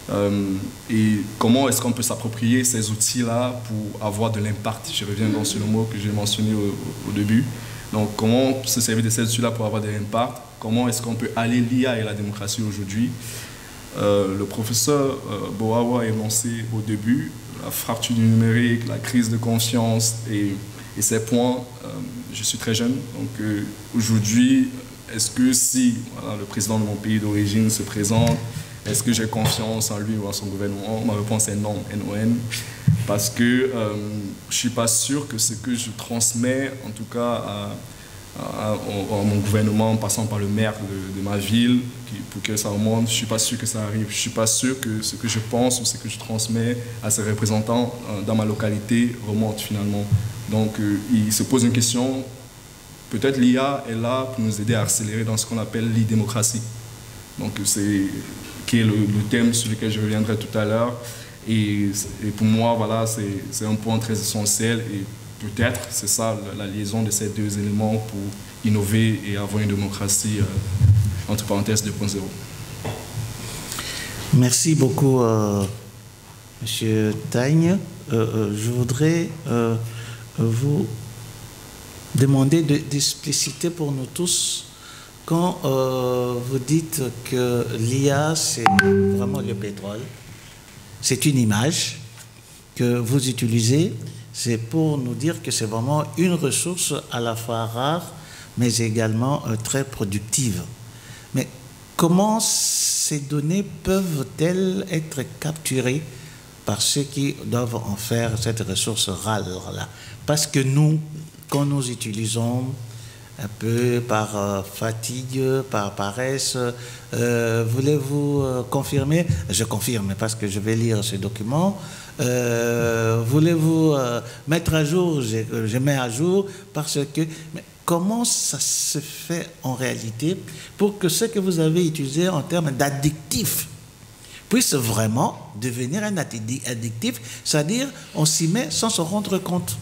Euh, et comment est-ce qu'on peut s'approprier ces outils-là pour avoir de l'impact? Je reviens dans ce mot que j'ai mentionné au, au début. Donc, comment se servir de ces outils-là pour avoir de l'impact? Comment est-ce qu'on peut allier l'I A et la démocratie aujourd'hui? euh, Le professeur euh, Boawa a énoncé au début la fracture du numérique, la crise de confiance et, et ces points. Euh, je suis très jeune, donc euh, aujourd'hui, est-ce que si voilà, le président de mon pays d'origine se présente, est-ce que j'ai confiance en lui ou en son gouvernement? Ma réponse est non, N O N, parce que euh, je ne suis pas sûr que ce que je transmets, en tout cas à, à, à, à mon gouvernement, en passant par le maire de, de ma ville, qui, pour que ça remonte, je ne suis pas sûr que ça arrive. Je ne suis pas sûr que ce que je pense ou ce que je transmets à ses représentants euh, dans ma localité remonte finalement. Donc euh, il se pose une question, peut-être l'I A est là pour nous aider à accélérer dans ce qu'on appelle l'e-démocratie. Donc c'est qui est le, le thème sur lequel je reviendrai tout à l'heure. Et, et pour moi, voilà, c'est un point très essentiel. Et peut-être, c'est ça, la, la liaison de ces deux éléments pour innover et avoir une démocratie, euh, entre parenthèses, deux point zéro. Merci beaucoup, euh, M. Taigne. Euh, euh, je voudrais euh, vous demander d'expliciter pour nous tous quand euh, vous dites que l'I A, c'est vraiment le pétrole, c'est une image que vous utilisez, c'est pour nous dire que c'est vraiment une ressource à la fois rare, mais également euh, très productive. Mais comment ces données peuvent-elles être capturées par ceux qui doivent en faire cette ressource rare-là? Parce que nous, quand nous utilisons un peu par euh, fatigue, par paresse. Euh, Voulez-vous euh, confirmer? Je confirme parce que je vais lire ce document. Euh, Voulez-vous euh, mettre à jour? Je, je mets à jour parce que... Mais comment ça se fait en réalité pour que ce que vous avez utilisé en termes d'addictif puisse vraiment devenir un addictif, c'est-à-dire on s'y met sans se rendre compte?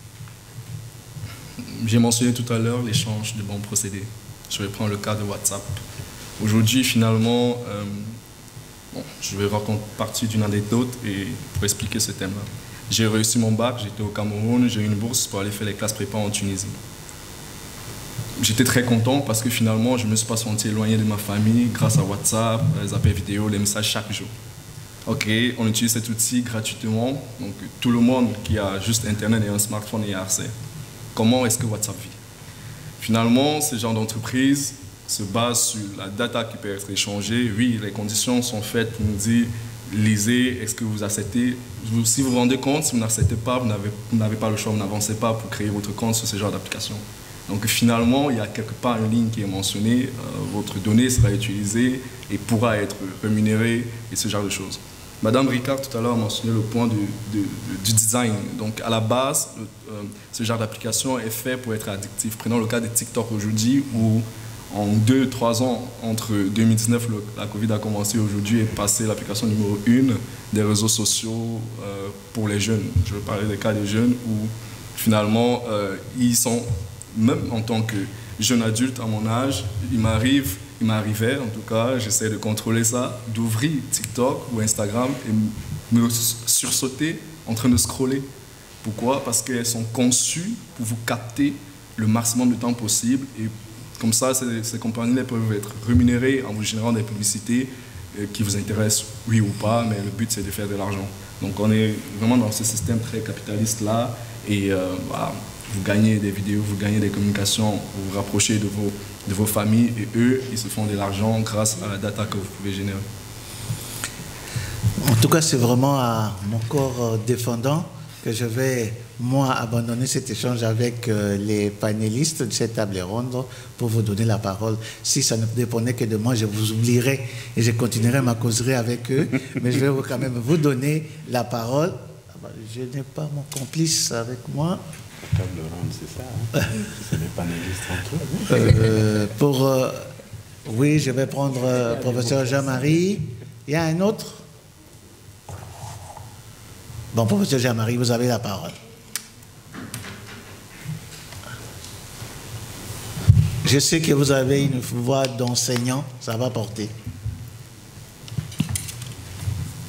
J'ai mentionné tout à l'heure l'échange de bons procédés. Je vais prendre le cas de WhatsApp. Aujourd'hui, finalement, euh, bon, je vais raconter partie d'une anecdote et pour expliquer ce thème-là. J'ai réussi mon bac, j'étais au Cameroun, j'ai eu une bourse pour aller faire les classes prépa en Tunisie. J'étais très content parce que finalement, je ne me suis pas senti éloigné de ma famille grâce à WhatsApp, les appels vidéo, les messages chaque jour. Ok, on utilise cet outil gratuitement, donc tout le monde qui a juste Internet et un smartphone y a accès. Comment est-ce que WhatsApp vit? Finalement, ce genre d'entreprise se base sur la data qui peut être échangée. Oui, les conditions sont faites pour nous dire, lisez, est-ce que vous acceptez? Si vous vous rendez compte, si vous n'acceptez pas, vous n'avez pas le choix, vous n'avancez pas pour créer votre compte sur ce genre d'application. Donc finalement, il y a quelque part une ligne qui est mentionnée, euh, votre donnée sera utilisée et pourra être rémunérée et ce genre de choses. Madame Ricard, tout à l'heure, a mentionné le point du, du, du design. Donc, à la base, le, euh, ce genre d'application est fait pour être addictif. Prenons le cas de TikTok aujourd'hui, où en deux, trois ans, entre deux mille dix-neuf, le, la Covid a commencé, aujourd'hui est passée l'application numéro une des réseaux sociaux euh, pour les jeunes. Je vais parler des cas des jeunes où, finalement, euh, ils sont, même en tant que jeune adulte à mon âge, il m'arrive... Il m'arrivait, en tout cas, j'essaie de contrôler ça, d'ouvrir TikTok ou Instagram et me sursauter en train de scroller. Pourquoi? Parce qu'elles sont conçues pour vous capter le maximum de temps possible et comme ça, ces, ces compagnies peuvent être rémunérées en vous générant des publicités qui vous intéressent, oui ou pas, mais le but c'est de faire de l'argent. Donc on est vraiment dans ce système très capitaliste-là et euh, voilà, vous gagnez des vidéos, vous gagnez des communications, vous vous rapprochez de vos, de vos familles et eux, ils se font de l'argent grâce à la data que vous pouvez générer. En tout cas, c'est vraiment à mon corps défendant que je vais, moi, abandonner cet échange avec les panélistes de cette table ronde pour vous donner la parole. Si ça ne dépendait que de moi, je vous oublierai et je continuerai ma causerie avec eux, mais je vais quand même vous donner la parole. Je n'ai pas mon complice avec moi. Table ronde, c'est ça, hein? C'est les panélistes entre eux. Euh, pour, euh, oui, je vais prendre euh, professeur Jean-Marie. Il y a un autre? Bon, professeur Jean-Marie, vous avez la parole. Je sais que vous avez une voix d'enseignant, ça va porter.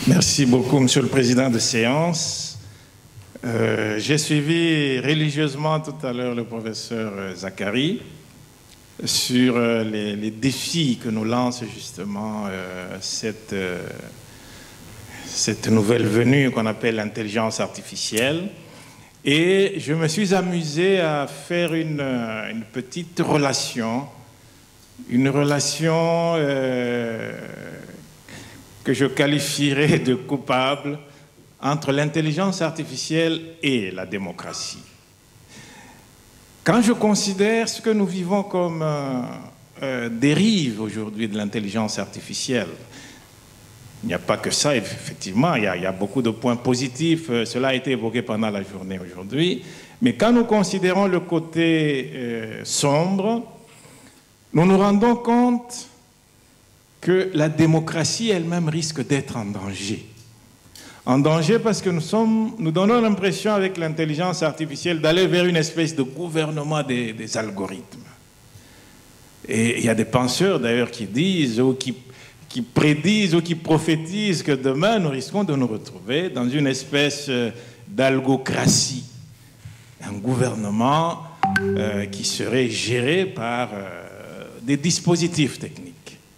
Merci beaucoup, Monsieur le Président de séance. Euh, J'ai suivi religieusement tout à l'heure le professeur Zacharie sur euh, les, les défis que nous lance justement euh, cette, euh, cette nouvelle venue qu'on appelle l'intelligence artificielle. Et je me suis amusé à faire une, une petite relation, une relation euh, que je qualifierais de coupable entre l'intelligence artificielle et la démocratie. Quand je considère ce que nous vivons comme euh, euh, dérive aujourd'hui de l'intelligence artificielle, il n'y a pas que ça, effectivement, il y a, il y a beaucoup de points positifs, euh, cela a été évoqué pendant la journée aujourd'hui, mais quand nous considérons le côté euh, sombre, nous nous rendons compte que la démocratie elle-même risque d'être en danger. En danger parce que nous, sommes, nous donnons l'impression avec l'intelligence artificielle d'aller vers une espèce de gouvernement des, des algorithmes. Et il y a des penseurs d'ailleurs qui disent ou qui, qui prédisent ou qui prophétisent que demain nous risquons de nous retrouver dans une espèce d'algocratie. Un gouvernement euh, qui serait géré par euh, des dispositifs techniques.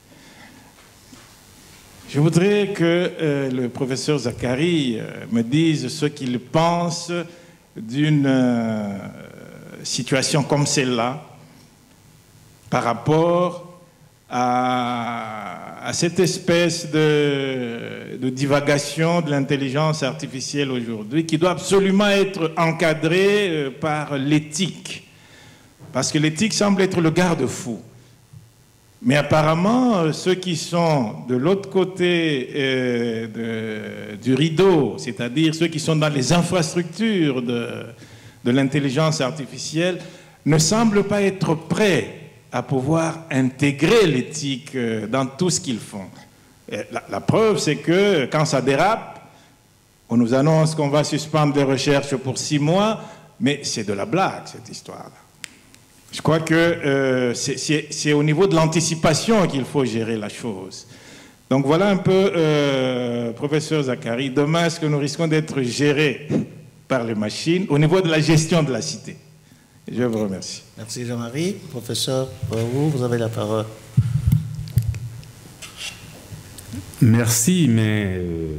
Je voudrais que euh, le professeur Zacharie euh, me dise ce qu'il pense d'une euh, situation comme celle-là par rapport à, à cette espèce de, de divagation de l'intelligence artificielle aujourd'hui qui doit absolument être encadrée euh, par l'éthique. Parce que l'éthique semble être le garde-fou. Mais apparemment, ceux qui sont de l'autre côté euh, de, du rideau, c'est-à-dire ceux qui sont dans les infrastructures de, de l'intelligence artificielle, ne semblent pas être prêts à pouvoir intégrer l'éthique dans tout ce qu'ils font. La, la preuve, c'est que quand ça dérape, on nous annonce qu'on va suspendre les recherches pour six mois, mais c'est de la blague, cette histoire-là. Je crois que euh, c'est au niveau de l'anticipation qu'il faut gérer la chose. Donc voilà un peu, euh, professeur Zacharie, demain, est-ce que nous risquons d'être gérés par les machines au niveau de la gestion de la cité? Je vous remercie. Merci Jean-Marie. Professeur, pour vous, vous avez la parole. Merci, mais euh,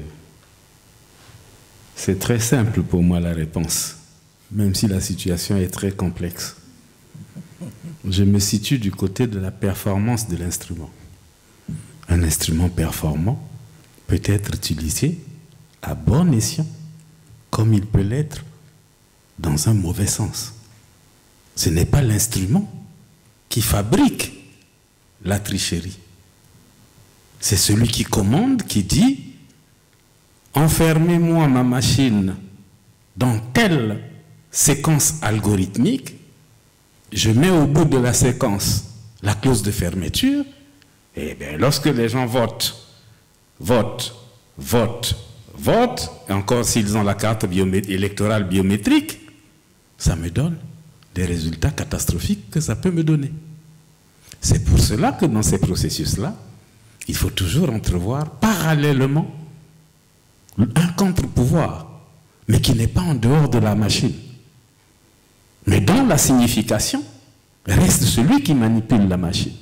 c'est très simple pour moi la réponse, même si la situation est très complexe. Je me situe du côté de la performance de l'instrument. Un instrument performant peut être utilisé à bon escient, comme il peut l'être dans un mauvais sens. Ce n'est pas l'instrument qui fabrique la tricherie. C'est celui qui commande, qui dit « Enfermez-moi ma machine dans telle séquence algorithmique, je mets au bout de la séquence la clause de fermeture, et bien lorsque les gens votent, votent, votent, votent, et encore s'ils ont la carte électorale biométrique, ça me donne des résultats catastrophiques que ça peut me donner. C'est pour cela que dans ces processus-là, il faut toujours entrevoir parallèlement un contre-pouvoir, mais qui n'est pas en dehors de la machine. Mais dans la signification, reste celui qui manipule la machine.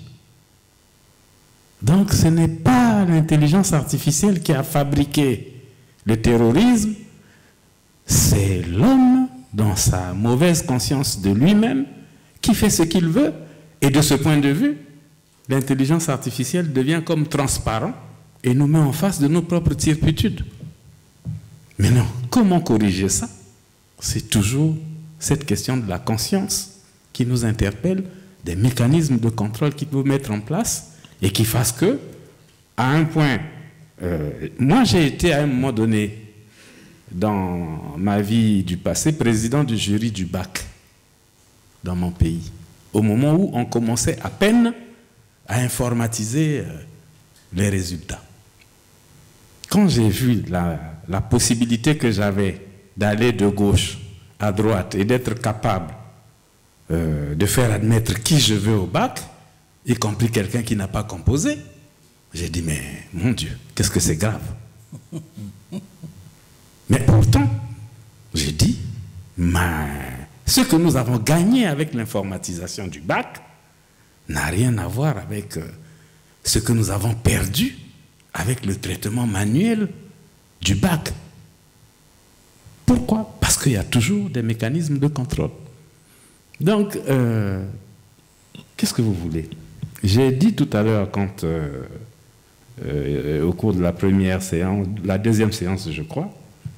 Donc ce n'est pas l'intelligence artificielle qui a fabriqué le terrorisme, c'est l'homme, dans sa mauvaise conscience de lui-même, qui fait ce qu'il veut. Et de ce point de vue, l'intelligence artificielle devient comme transparent et nous met en face de nos propres turpitudes. Mais non, comment corriger ça? C'est toujours cette question de la conscience qui nous interpelle, des mécanismes de contrôle qu'il faut mettre en place et qui fassent que, à un point, euh, moi j'ai été à un moment donné, dans ma vie du passé, président du jury du bac dans mon pays, au moment où on commençait à peine à informatiser euh, les résultats. Quand j'ai vu la, la possibilité que j'avais d'aller de gauche à droite et d'être capable euh, de faire admettre qui je veux au bac, y compris quelqu'un qui n'a pas composé, j'ai dit, mais mon Dieu, qu'est-ce que c'est grave. Mais pourtant, j'ai dit, mais ce que nous avons gagné avec l'informatisation du bac n'a rien à voir avec euh, ce que nous avons perdu avec le traitement manuel du bac. Pourquoi? Parce qu'il y a toujours des mécanismes de contrôle. Donc, euh, qu'est-ce que vous voulez? J'ai dit tout à l'heure, quand euh, euh, au cours de la première séance, la deuxième séance, je crois,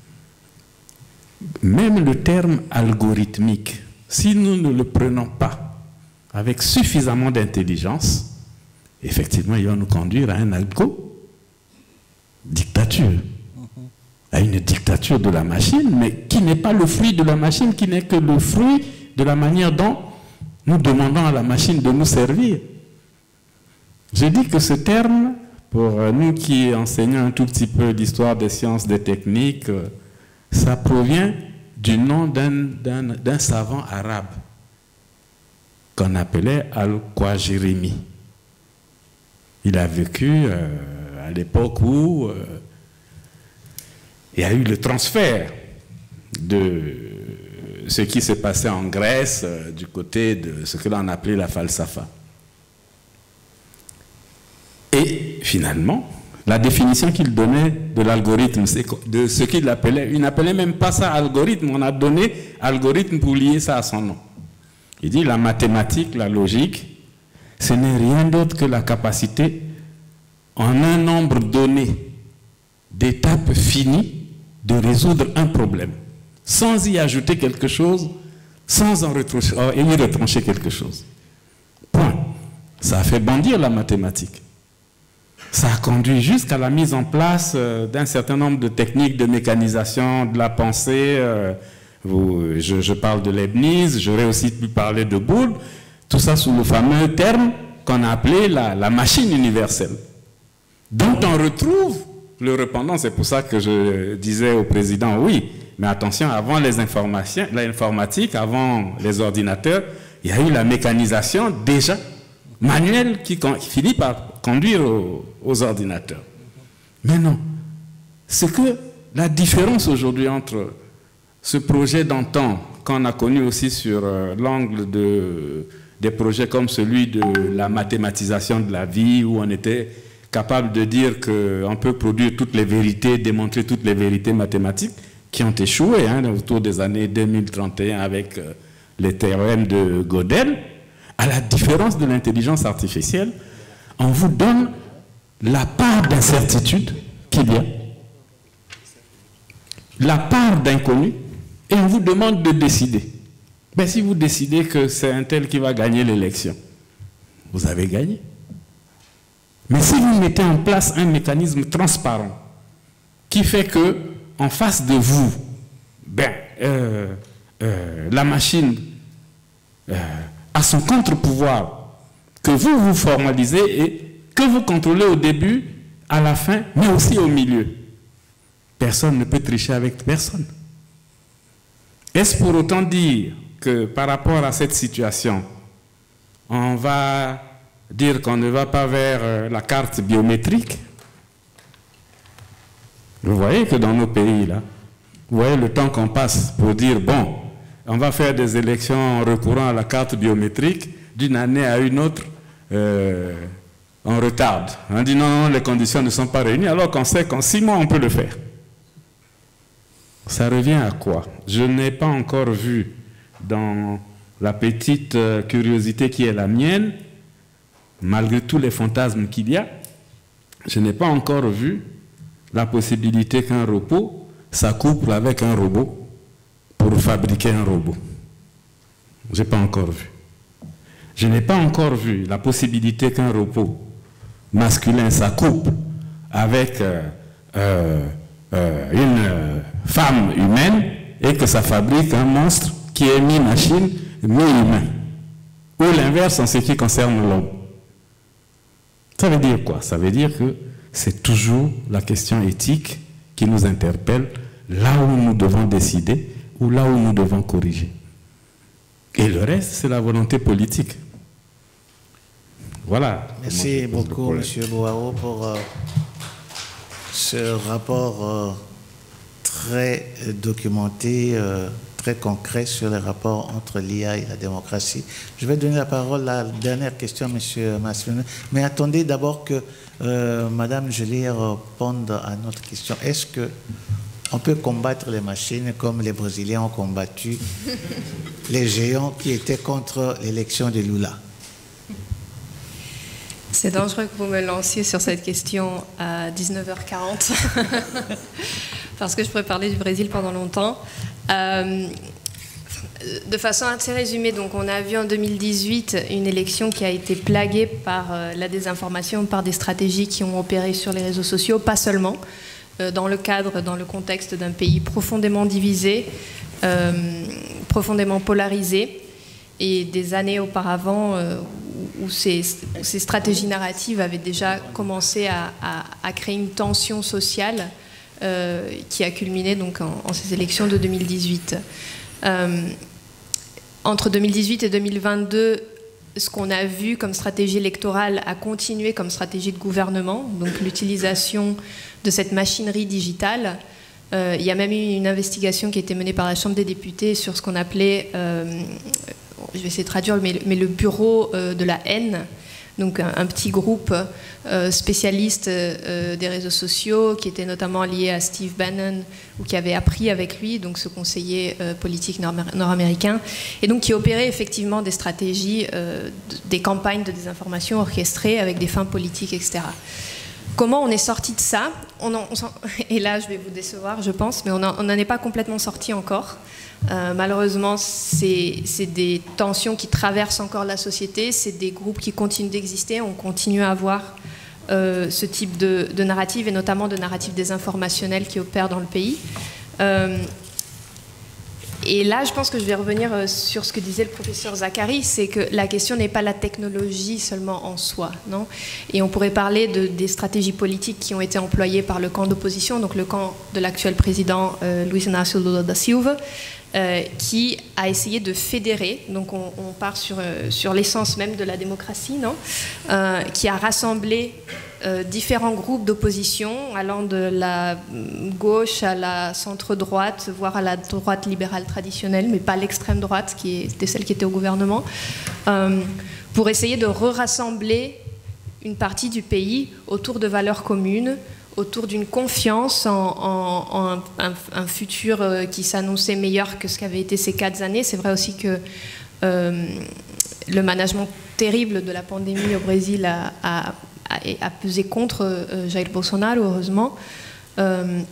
même le terme algorithmique, si nous ne le prenons pas avec suffisamment d'intelligence, effectivement, il va nous conduire à un algo-dictature, à une dictature de la machine, mais qui n'est pas le fruit de la machine, qui n'est que le fruit de la manière dont nous demandons à la machine de nous servir. J'ai dit que ce terme, pour nous qui enseignons un tout petit peu l'histoire des sciences, des techniques, ça provient du nom d'un savant arabe qu'on appelait Al-Khwarizmi. Il a vécu euh, à l'époque où euh, il y a eu le transfert de ce qui s'est passé en Grèce euh, du côté de ce que l'on appelait la falsafa. Et finalement, la définition qu'il donnait de l'algorithme, c'est de ce qu'il appelait, il n'appelait même pas ça algorithme, on a donné algorithme pour lier ça à son nom. Il dit la mathématique, la logique, ce n'est rien d'autre que la capacité en un nombre donné d'étapes finies de résoudre un problème, sans y ajouter quelque chose, sans en retrancher, y retrancher quelque chose. Point. Ça a fait bondir la mathématique. Ça a conduit jusqu'à la mise en place euh, d'un certain nombre de techniques de mécanisation de la pensée. Euh, vous, je, je parle de Leibniz, j'aurais aussi pu parler de Boole, tout ça sous le fameux terme qu'on a appelé la, la machine universelle, dont on retrouve le répondant. C'est pour ça que je disais au président, oui, mais attention, avant les informations, l'informatique, avant les ordinateurs, il y a eu la mécanisation déjà manuelle qui, qui finit par conduire aux, aux ordinateurs. Mais non, c'est que la différence aujourd'hui entre ce projet d'antan qu'on a connu aussi sur euh, l'angle de, des projets comme celui de la mathématisation de la vie, où on était capable de dire qu'on peut produire toutes les vérités, démontrer toutes les vérités mathématiques, qui ont échoué hein, autour des années deux mille trente et un avec euh, les théorèmes de Gödel. À la différence de l'intelligence artificielle, on vous donne la part d'incertitude qu'il y a, la part d'inconnu, et on vous demande de décider. Ben, si vous décidez que c'est un tel qui va gagner l'élection, vous avez gagné. Mais si vous mettez en place un mécanisme transparent qui fait que, en face de vous, ben, euh, euh, la machine euh, a son contre-pouvoir que vous vous formalisez et que vous contrôlez au début, à la fin, mais aussi au milieu. Personne ne peut tricher avec personne. Est-ce pour autant dire que par rapport à cette situation, on va dire qu'on ne va pas vers la carte biométrique? Vous voyez que dans nos pays, là, vous voyez le temps qu'on passe pour dire, bon, on va faire des élections en recourant à la carte biométrique, d'une année à une autre, euh, on retarde. On dit non, non, les conditions ne sont pas réunies, alors qu'on sait qu'en six mois, on peut le faire. Ça revient à quoi? Je n'ai pas encore vu dans la petite euh, curiosité qui est la mienne, malgré tous les fantasmes qu'il y a, je n'ai pas encore vu la possibilité qu'un robot s'accouple avec un robot pour fabriquer un robot. Je n'ai pas encore vu. Je n'ai pas encore vu la possibilité qu'un robot masculin s'accouple avec euh, euh, euh, une euh, femme humaine et que ça fabrique un monstre qui est mi-machine, mi-humain. Ou l'inverse en ce qui concerne l'homme. Ça veut dire quoi? Ça veut dire que c'est toujours la question éthique qui nous interpelle, là où nous devons décider ou là où nous devons corriger. Et le reste, c'est la volonté politique. Voilà. Merci beaucoup, M. Bouao, pour euh, ce rapport euh, très documenté, euh, très concret sur les rapports entre l'I A et la démocratie. Je vais donner la parole à la dernière question à M. Massimino, mais attendez d'abord que euh, Mme Joly réponde à notre question. Est-ce qu'on peut combattre les machines comme les Brésiliens ont combattu les géants qui étaient contre l'élection de Lula? C'est dangereux que vous me lanciez sur cette question à dix-neuf heures quarante, parce que je pourrais parler du Brésil pendant longtemps. Euh, de façon assez résumée, donc on a vu en deux mille dix-huit une élection qui a été plaguée par euh, la désinformation, par des stratégies qui ont opéré sur les réseaux sociaux, pas seulement, euh, dans le cadre, dans le contexte d'un pays profondément divisé, euh, profondément polarisé, et des années auparavant euh, où ces, ces stratégies narratives avaient déjà commencé à, à, à créer une tension sociale euh, qui a culminé donc en, en ces élections de deux mille dix-huit. Euh, entre deux mille dix-huit et deux mille vingt-deux, ce qu'on a vu comme stratégie électorale a continué comme stratégie de gouvernement, donc l'utilisation de cette machinerie digitale. Euh, il y a même eu une investigation qui a été menée par la Chambre des députés sur ce qu'on appelait... Euh, je vais essayer de traduire, mais, mais le bureau euh, de la haine, donc un, un petit groupe euh, spécialiste euh, des réseaux sociaux qui était notamment lié à Steve Bannon ou qui avait appris avec lui, donc ce conseiller euh, politique nord-américain, et donc qui opérait effectivement des stratégies, euh, des campagnes de désinformation orchestrées avec des fins politiques, et cetera. Comment on est sorti de ça? on en, on Et là, je vais vous décevoir, je pense, mais on n'en est pas complètement sorti encore. Euh, malheureusement, c'est des tensions qui traversent encore la société, c'est des groupes qui continuent d'exister, on continue à avoir euh, ce type de, de narrative, et notamment de narrative désinformationnelle qui opèrent dans le pays. Euh, et là, je pense que je vais revenir sur ce que disait le professeur Zacharie, c'est que la question n'est pas la technologie seulement en soi, non? Et on pourrait parler de, des stratégies politiques qui ont été employées par le camp d'opposition, donc le camp de l'actuel président euh, Luiz Inácio Lula da Silva, Euh, qui a essayé de fédérer, donc on, on part sur, euh, sur l'essence même de la démocratie, non euh, qui a rassemblé euh, différents groupes d'opposition, allant de la gauche à la centre-droite, voire à la droite libérale traditionnelle, mais pas l'extrême droite, qui était celle qui était au gouvernement, euh, pour essayer de re-rassembler une partie du pays autour de valeurs communes, autour d'une confiance en, en, en un, un futur qui s'annonçait meilleur que ce qu'avaient été ces quatre années. C'est vrai aussi que euh, le management terrible de la pandémie au Brésil a, a, a, a pesé contre euh, Jair Bolsonaro, heureusement. Euh,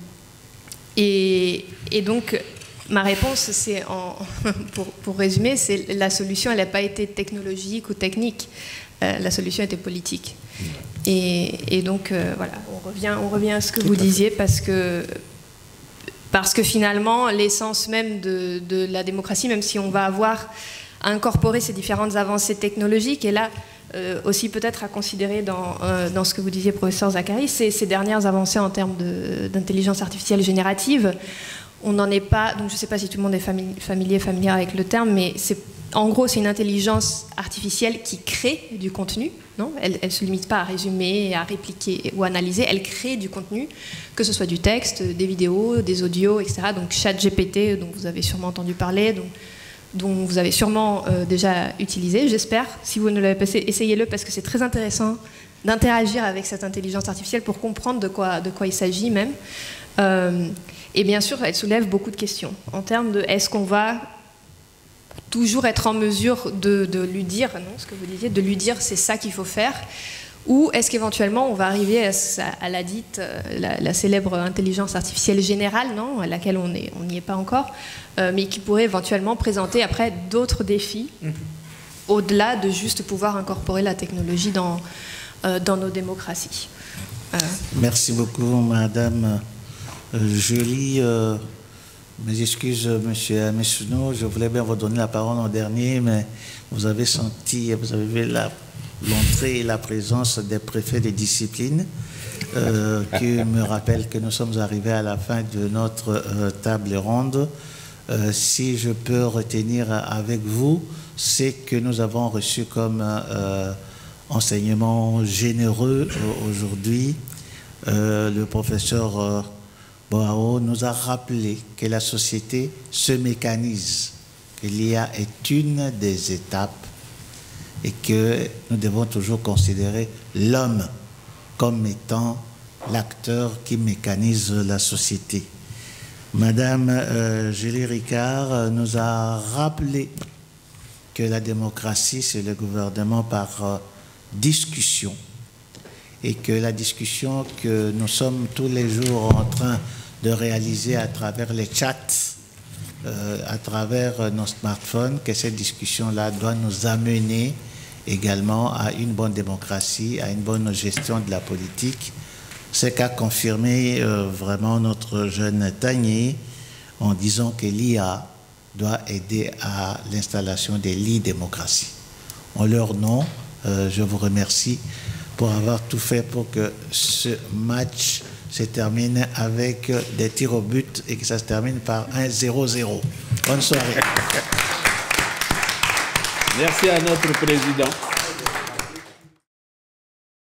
et, et donc, ma réponse, c'est, pour, pour résumer, c'est la solution, elle n'a pas été technologique ou technique. Euh, la solution était politique. Et, et donc, euh, voilà, on revient, on revient à ce que vous disiez, parce que, parce que finalement, l'essence même de, de la démocratie, même si on va avoir à incorporer ces différentes avancées technologiques, et là, euh, aussi peut-être à considérer dans, euh, dans ce que vous disiez, professeur Zacharie, c'est ces dernières avancées en termes d'intelligence artificielle générative. On n'en est pas, donc je ne sais pas si tout le monde est famili- familier, familier avec le terme, mais c'est en gros, c'est une intelligence artificielle qui crée du contenu. Non, elle ne se limite pas à résumer, à répliquer ou analyser. Elle crée du contenu, que ce soit du texte, des vidéos, des audios, et cetera. Donc ChatGPT, dont vous avez sûrement entendu parler, dont, dont vous avez sûrement euh, déjà utilisé, j'espère. Si vous ne l'avez pas fait, essayez-le, parce que c'est très intéressant d'interagir avec cette intelligence artificielle pour comprendre de quoi, de quoi il s'agit même. Euh, et bien sûr, elle soulève beaucoup de questions en termes de est-ce qu'on va toujours être en mesure de, de lui dire, non, ce que vous disiez, de lui dire c'est ça qu'il faut faire, ou est-ce qu'éventuellement on va arriver à, à la dite, la, la célèbre intelligence artificielle générale, non, à laquelle on n'y on est pas encore, euh, mais qui pourrait éventuellement présenter après d'autres défis, mmh. au-delà de juste pouvoir incorporer la technologie dans, euh, dans nos démocraties. Euh. Merci beaucoup, Madame Joly. Euh, mes excuses, Monsieur Massimino, je voulais bien vous donner la parole en dernier, mais vous avez senti, vous avez vu l'entrée et la présence des préfets des disciplines euh, qui me rappellent que nous sommes arrivés à la fin de notre euh, table ronde. Euh, si je peux retenir avec vous, c'est que nous avons reçu comme euh, enseignement généreux aujourd'hui euh, le professeur euh, Boao nous a rappelé que la société se mécanise, que l'I A est une des étapes et que nous devons toujours considérer l'homme comme étant l'acteur qui mécanise la société. Madame euh, Julie Ricard nous a rappelé que la démocratie, c'est le gouvernement par euh, discussion, et que la discussion que nous sommes tous les jours en train de réaliser à travers les chats, euh, à travers nos smartphones, que cette discussion-là doit nous amener également à une bonne démocratie, à une bonne gestion de la politique. C'est qu'a confirmé euh, vraiment notre jeune Tanier en disant que l'I A doit aider à l'installation de l'e-démocratie. En leur nom, euh, je vous remercie pour avoir tout fait pour que ce match se termine avec des tirs au but et que ça se termine par un zéro zéro. Bonne soirée. Merci à notre président.